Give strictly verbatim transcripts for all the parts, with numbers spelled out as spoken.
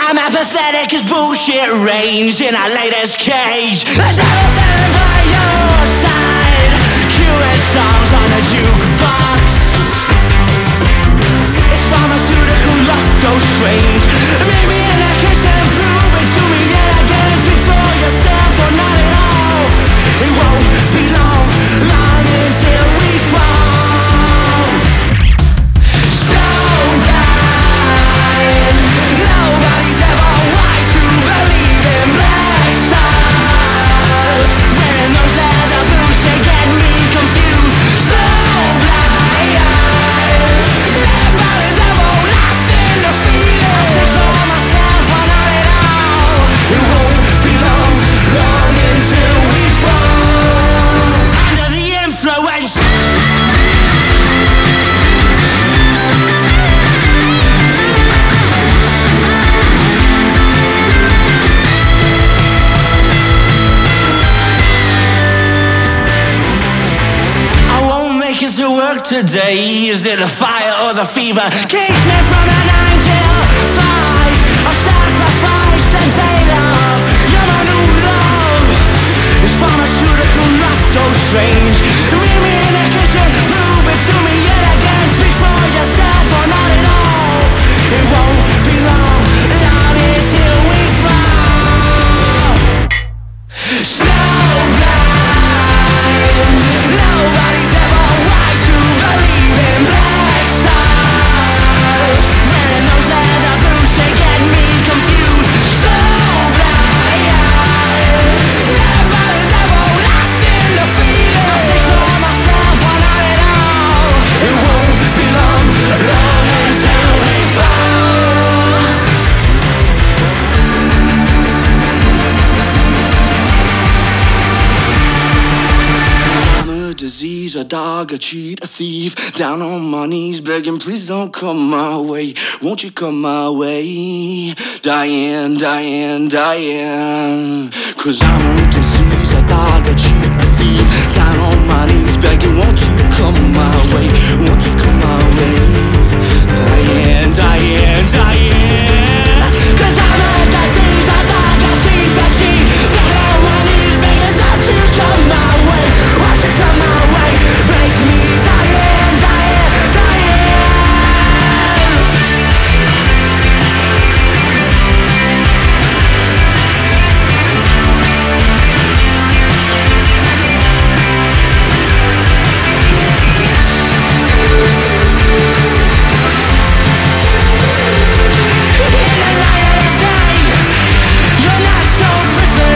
I'm apathetic as bullshit reigns in our latest cage. The devil's standing by your side, curing songs on a jukebox. It's pharmaceutical lust so strange. Meet me in the kitchen, prove it to me yet again. Speak for yourself or not at all. It won't be long, long until we fall. Snowblind, nobody's ever wise to believe in black stars. Wearing those leather boots, they get me confused. Snowblind, led by the devil, lost in the field. I think for myself, I'm not at all. It won't be long, long until we fall. Under the influence. To work today, is it a fire or the fever? Keeps me from a nine till five. I've sacrificed and day love. You're my new love. It's pharmaceutical lust so strange. Meet me in the kitchen, prove it to me yet again. Speak for yourself or not at all. It won't be long, long until we fall. Snowblind, nobody's ever wise to believe in black stars. Wearing those leather boots, they get me confused. Snowblind, led by the devil, lost in the field. I think for myself, I'm not at all. It won't be long, long until we fall. I'm a disease, a dog, a cheat, a thief. Down on my knees begging, please don't come my way. Won't you come my way? Diane, Diane, Diane. Cause I'm a disease, a dog, a cheat, a thief. Down on my knees begging, won't you come my way? Won't you come my way? Diane, Diane, Diane. Cause I'm a disease, a dog, a thief, a cheat. Down on my knees begging, don't you come my way? Won't you come my way? Break me, Diane, Diane, Diane. In the light of the day, you're not so pretty.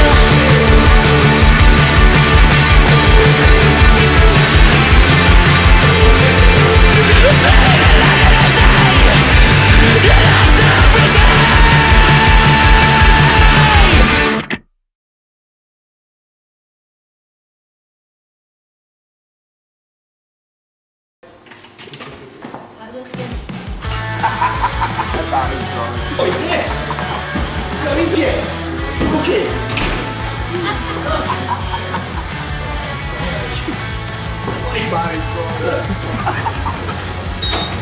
Oh yeah! Got it, yeah! Okay! Sorry, bro.